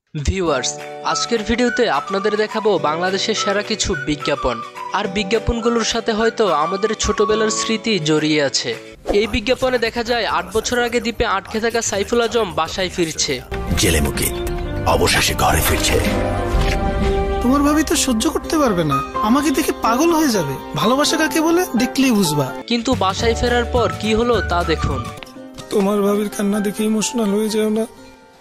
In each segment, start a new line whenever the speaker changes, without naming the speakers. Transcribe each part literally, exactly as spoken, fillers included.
Viewers, আজকের ভিডিওতে আপনাদের দেখাবো বাংলাদেশের সেরা কিছু বিজ্ঞাপন। আর বিজ্ঞাপনগুলোর সাথে হয়তো আমাদের ছোটবেলার স্মৃতি জড়িয়ে আছে। এই বিজ্ঞাপনে দেখা যায় আট বছর আগে দ্বীপে আটকে থাকা সাইফুল আজম বাসায় ফিরছে।
জেলে মুক্তি অবশেষে ঘরে ফিরছে।
তোমার ভাবি তো সহ্য করতে পারবে না, আমাকে দেখে পাগল হয়ে যাবে। ভালোবাসা কাকে বলে দেখলেই বুঝবা।
কিন্তু বাসায় ফেরার পর কি হলো তা দেখুন।
তোমার ভাবির কান্না দেখে ইমোশনাল হয়ে যাও না।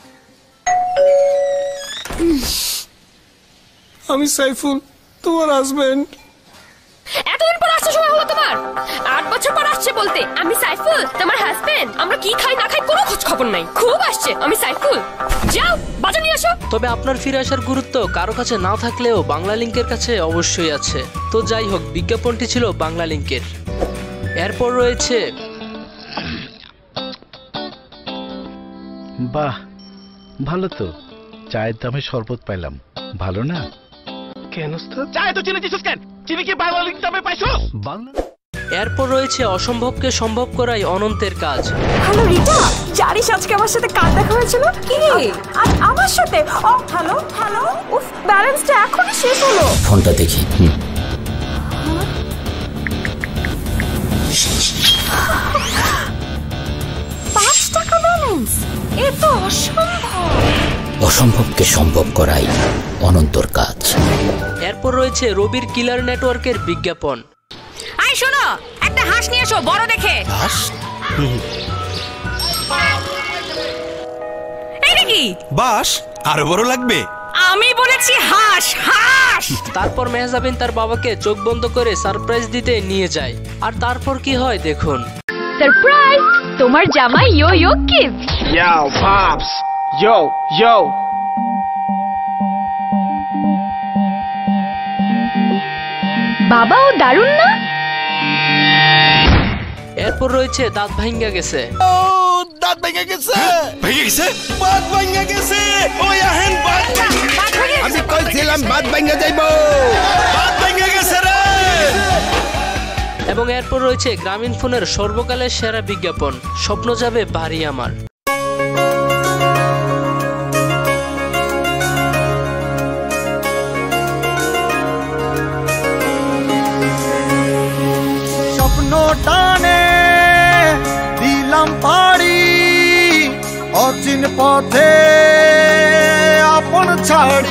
আমি সাইফুল, তোমার হাজবেন্ড।
এতদিন পর আসছে সময় হলো তোমার? আট বছর পর আসছে বলতে আমি সাইফুল তোমার হাজবেন্ড। আমরা কি খাই না খাই কোনো খোঁজ খবর নাই। খুব আসছে আমি সাইফুল। যাও বাজা নিয়ে আসো।
তবে আপনার ফিরে আসার গুরুত্ব কারো কাছে না থাকলেও বাংলা লিংকের কাছে অবশ্যই আছে। তো যাই হোক, বিজ্ঞাপনটি ছিল বাংলা লিংকের। এরপর রয়েছে
বাহ, ভালো তো। চায়ের দামে শরবত পাইলাম, ভালো না?
কেন
চায়ে তো চিনি দিছিস কেন? চিনি কি বাংলা লিংক দামে পাইছো? বাংলা।
এরপর রয়েছে অসম্ভবকে সম্ভব করাই অনন্তের কাজ।
হ্যালো রিতা, জানিস আজকে আমার সাথে কার দেখা হয়েছিল? কি? আর আমার সাথে? ও হ্যালো হ্যালো। উফ, ব্যালেন্সটা এখনই শেষ হলো।
ফোনটা দেখি।
পাঁচ টাকা ব্যালেন্স? এ তো অসম্ভব।
অসম্ভবকে সম্ভব করাই অনন্তর কাজ।
এরপর রয়েছে রবির কিলার নেটওয়ার্কের বিজ্ঞাপন।
আই শোনো, একটা হাঁস নিয়ে এসো বড় দেখে।
হাঁস?
এই নাকি
বাস আরো বড় লাগবে।
আমি বলেছি হাঁস হাঁস।
তারপর মেহজাবিন তার বাবাকে চোখ বন্ধ করে সারপ্রাইজ দিতে নিয়ে যায়। আর তারপর কি হয় দেখুন।
সারপ্রাইজ, তোমার জামাই yo yo gift.
Yo, Pops! Yo, yo!
বাবাও দারুণ না?
এরপর রয়েছে দাঁত ভাঙ্গা গেছে।
ও দাঁত ভেঙে গেছে। ভেঙে গেছে? বাত ভেঙে গেছে। ওই আহেন বাত। আমি কইছিলাম বাত ভেঙে যাইবো। বাত ভেঙে গেছে রে।
এবং এরপর রয়েছে গ্রামীণ ফোনের সর্বকালের সেরা বিজ্ঞাপন, স্বপ্ন যাবে বাড়ি আমার।
স্বপ্ন টানে দিলাম পাড়ি, অচিন পথে আপন ছাড়ি।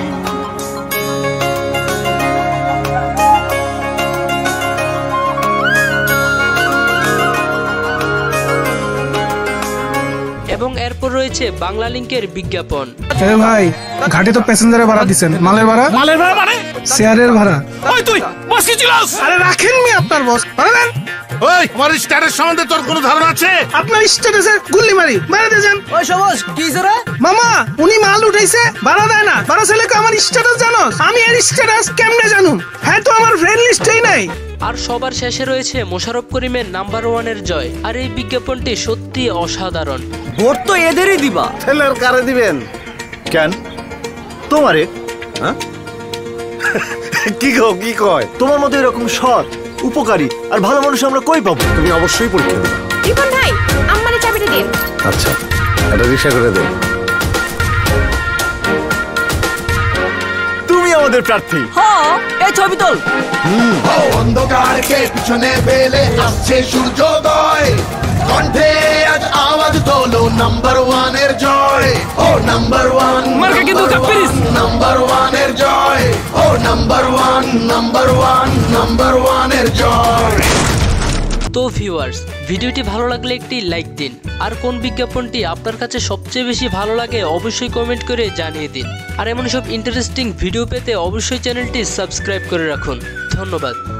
এবং এরপর রয়েছে বাংলা লিংকের বিজ্ঞাপন।
এ ভাই, ঘাটে তো প্যাসেঞ্জারের ভাড়া দিছেন, মালের ভাড়া?
মালের ভাড়া মানে?
শেয়ারের ভাড়া।
ওই তুই বস কি ছিলাস?
আরে রাখেন মি আপনার বস, ভাড়া দেন।
ওই আমার স্ট্যাটাস সম্বন্ধে তোর কোনো ধারণা আছে?
আপনার স্ট্যাটাসে গুল্লি মারি মেরে দেন।
ওই সবুজ কি রে
মামা, উনি মাল উঠাইছে, ভাড়া দেয় না। ভাড়া ছেলেকে আমার স্ট্যাটাস জানোস? আমি এর স্ট্যাটাস কেমনে জানুম? হ্যাঁ তো আমার ফ্রেন্ড লিস্টেই নাই।
আর সবার শেষে রয়েছে মোশাররফ করিমের নাম্বার ওয়ানের জয়। আর এই বিজ্ঞাপনটি সত্যি অসাধারণ।
ভোট তো এদেরই দিবা।
ছেলের কারে দিবেন? কেন তোমারে? হ্যাঁ কি কও কি কয়? তোমার মতো এরকম সৎ, উপকারী আর ভালো মানুষ আমরা কই পাবো? তুমি অবশ্যই পরীক্ষা দেবে।
রিপন ভাই, আম্মারে চাবিটা দিন।
আচ্ছা, এটা রিক্সা করে দেব। তুমি আমাদের প্রার্থী।
হ্যাঁ, এই ছবি তোল।
অন্ধকারকে পিছনে ফেলে আসছে সূর্যোদয়। কণ্ঠে আজ আওয়াজ তোলো নাম্বার ওয়ানের জয়। ও নাম্বার ওয়ান,
মার্কা কিন্তু কাপ্পিরিস।
নাম্বার ওয়ানের জয়। ও number one, number one, number ওয়ানের জয়।
তো ভিউয়ার্স, ভিডিওটি ভালো লাগলে একটি লাইক দিন। আর কোন বিজ্ঞাপনটি আপনার কাছে সবচেয়ে বেশি ভালো লাগে অবশ্যই কমেন্ট করে জানিয়ে দিন। আর এমন সব ইন্টারেস্টিং ভিডিও পেতে অবশ্যই চ্যানেলটি সাবস্ক্রাইব করে রাখুন। ধন্যবাদ।